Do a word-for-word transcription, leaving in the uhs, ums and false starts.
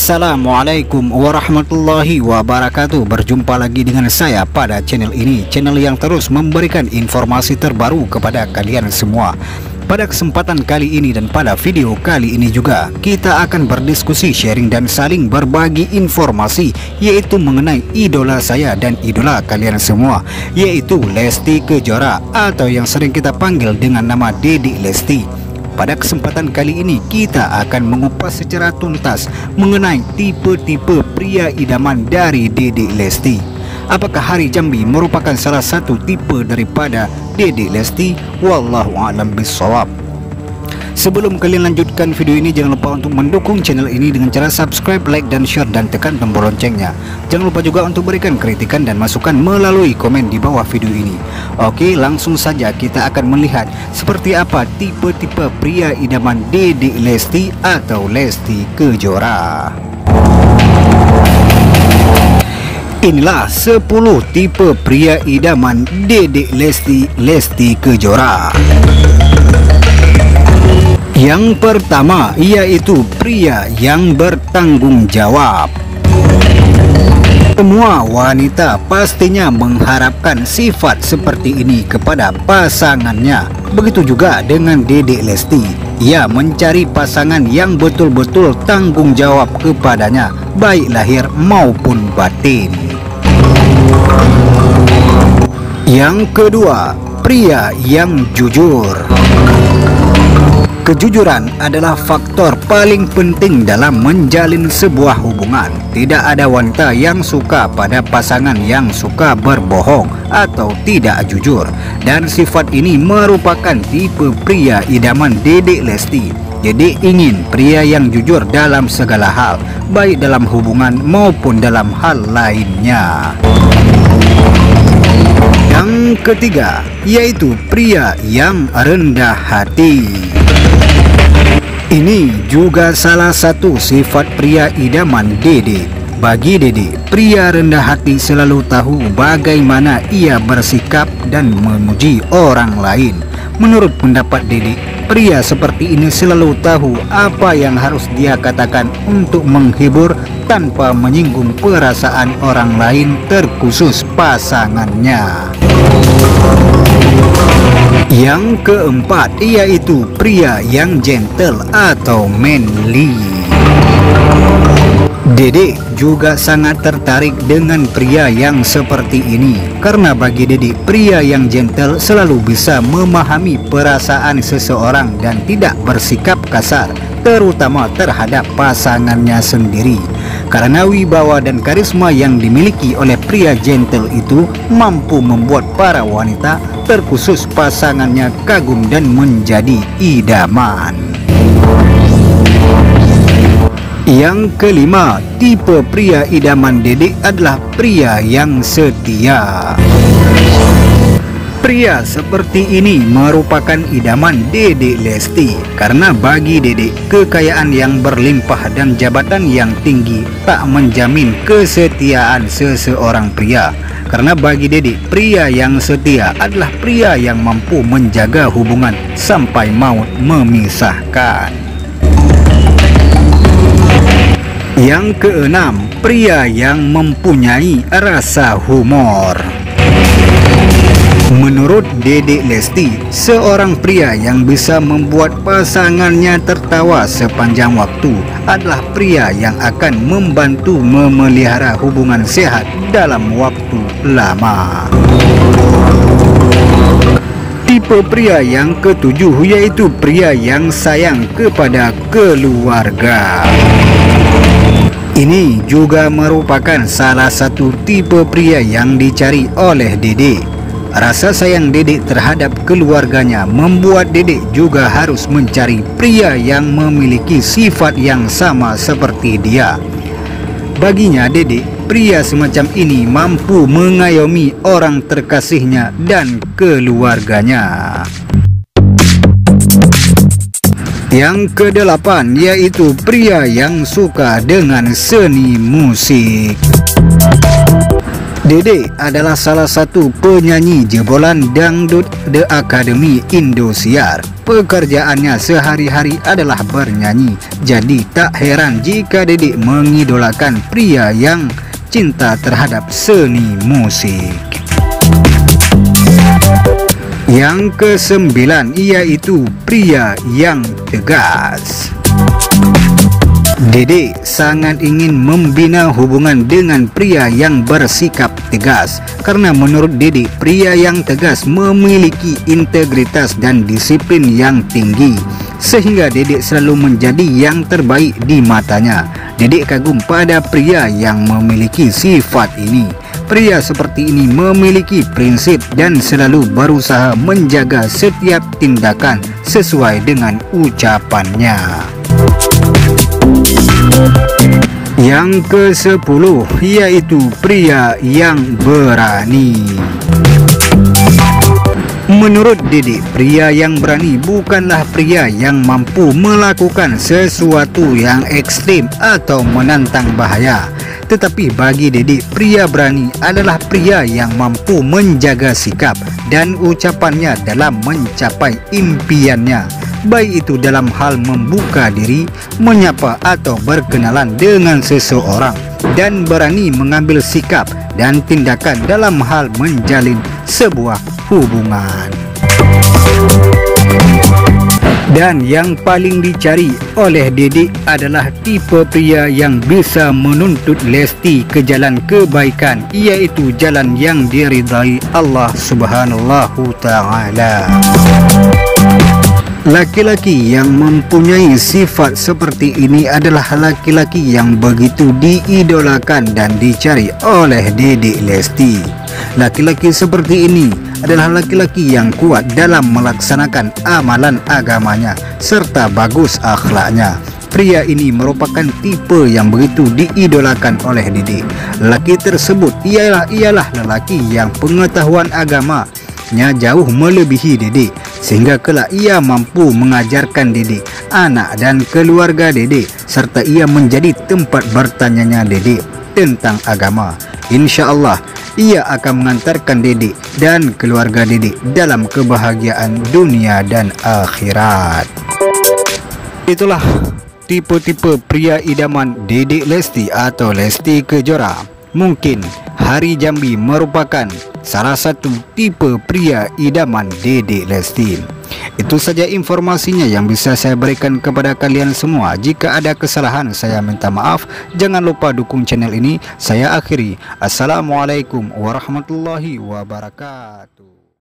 Assalamualaikum warahmatullahi wabarakatuh. Berjumpa lagi dengan saya pada channel ini, channel yang terus memberikan informasi terbaru kepada kalian semua. Pada kesempatan kali ini dan pada video kali ini juga kita akan berdiskusi, sharing dan saling berbagi informasi, yaitu mengenai idola saya dan idola kalian semua, yaitu Lesti Kejora atau yang sering kita panggil dengan nama Dedek Lesti. Pada kesempatan kali ini kita akan mengupas secara tuntas mengenai tipe-tipe pria idaman dari Dedek Lesti. Apakah Hari Jambi merupakan salah satu tipe daripada Dedek Lesti? Wallahu a'lam bishawab. Sebelum kalian lanjutkan video ini, jangan lupa untuk mendukung channel ini dengan cara subscribe, like, dan share, dan tekan tombol loncengnya. Jangan lupa juga untuk berikan kritikan dan masukan melalui komen di bawah video ini. Oke, langsung saja kita akan melihat seperti apa tipe-tipe pria idaman Dedek Lesti atau Lesti Kejora. Inilah sepuluh tipe pria idaman Dedek Lesti, Lesti Kejora. Yang pertama yaitu pria yang bertanggung jawab. Semua wanita pastinya mengharapkan sifat seperti ini kepada pasangannya. Begitu juga dengan Dedek Lesti. Ia mencari pasangan yang betul-betul tanggung jawab kepadanya, baik lahir maupun batin. Yang kedua, pria yang jujur. Kejujuran adalah faktor paling penting dalam menjalin sebuah hubungan. Tidak ada wanita yang suka pada pasangan yang suka berbohong atau tidak jujur. Dan sifat ini merupakan tipe pria idaman Dedek Lesti. Jadi ingin pria yang jujur dalam segala hal, baik dalam hubungan maupun dalam hal lainnya. Yang ketiga yaitu pria yang rendah hati. Ini juga salah satu sifat pria idaman Dedek. Bagi Dedek, pria rendah hati selalu tahu bagaimana ia bersikap dan memuji orang lain. Menurut pendapat Dedek, pria seperti ini selalu tahu apa yang harus dia katakan untuk menghibur tanpa menyinggung perasaan orang lain, terkhusus pasangannya. Yang keempat yaitu pria yang gentle atau manly. Dedek juga sangat tertarik dengan pria yang seperti ini, karena bagi Dedek, pria yang gentle selalu bisa memahami perasaan seseorang dan tidak bersikap kasar, terutama terhadap pasangannya sendiri. Karena wibawa dan karisma yang dimiliki oleh pria gentle itu mampu membuat para wanita, terkhusus pasangannya, kagum dan menjadi idaman. Yang kelima, tipe pria idaman Dedek adalah pria yang setia. Pria seperti ini merupakan idaman Dedek Lesti, karena bagi Dedek, kekayaan yang berlimpah dan jabatan yang tinggi tak menjamin kesetiaan seseorang pria. Karena bagi Dedek, pria yang setia adalah pria yang mampu menjaga hubungan sampai maut memisahkan. Yang keenam, pria yang mempunyai rasa humor. Menurut Dedek Lesti, seorang pria yang bisa membuat pasangannya tertawa sepanjang waktu adalah pria yang akan membantu memelihara hubungan sehat dalam waktu lama. Tipe pria yang ketujuh yaitu pria yang sayang kepada keluarga. Ini juga merupakan salah satu tipe pria yang dicari oleh Dedek. Rasa sayang Dedek terhadap keluarganya membuat Dedek juga harus mencari pria yang memiliki sifat yang sama seperti dia. Baginya Dedek, pria semacam ini mampu mengayomi orang terkasihnya dan keluarganya. Yang kedelapan yaitu pria yang suka dengan seni musik. Dede adalah salah satu penyanyi jebolan dangdut The Academy Indosiar. Pekerjaannya sehari-hari adalah bernyanyi. Jadi tak heran jika Dede mengidolakan pria yang cinta terhadap seni musik. Yang kesembilan yaitu pria yang tegas. Dede sangat ingin membina hubungan dengan pria yang bersikap tegas karena menurut Dede pria yang tegas memiliki integritas dan disiplin yang tinggi sehingga Dede selalu menjadi yang terbaik di matanya. Dede kagum pada pria yang memiliki sifat ini. Pria seperti ini memiliki prinsip dan selalu berusaha menjaga setiap tindakan sesuai dengan ucapannya. Yang kesepuluh yaitu pria yang berani. Menurut Dede, pria yang berani bukanlah pria yang mampu melakukan sesuatu yang ekstrim atau menantang bahaya. Tetapi bagi Dede, pria berani adalah pria yang mampu menjaga sikap dan ucapannya dalam mencapai impiannya, baik itu dalam hal membuka diri, menyapa atau berkenalan dengan seseorang, dan berani mengambil sikap dan tindakan dalam hal menjalin sebuah hubungan. Dan yang paling dicari oleh Dede adalah tipe pria yang bisa menuntut Lesti ke jalan kebaikan, yaitu jalan yang diridai Allah Subhanahu Ta'ala. Laki-laki yang mempunyai sifat seperti ini adalah laki-laki yang begitu diidolakan dan dicari oleh Dede Lesti. Laki-laki seperti ini adalah laki-laki yang kuat dalam melaksanakan amalan agamanya serta bagus akhlaknya. Pria ini merupakan tipe yang begitu diidolakan oleh Dede. Lelaki tersebut ialah ialah lelaki yang pengetahuan agamanya jauh melebihi Dede, sehingga kelak ia mampu mengajarkan Dede, anak dan keluarga Dede, serta ia menjadi tempat bertanyanya Dede tentang agama. Insya Allah ia akan mengantarkan Dede dan keluarga Dede dalam kebahagiaan dunia dan akhirat. Itulah tipe-tipe pria idaman Dede Lesti atau Lesti Kejora. Mungkin Hari Jambi merupakan salah satu tipe pria idaman Dede Lesti. Itu saja informasinya yang bisa saya berikan kepada kalian semua. Jika ada kesalahan saya minta maaf. Jangan lupa dukung channel ini. Saya akhiri. Assalamualaikum warahmatullahi wabarakatuh.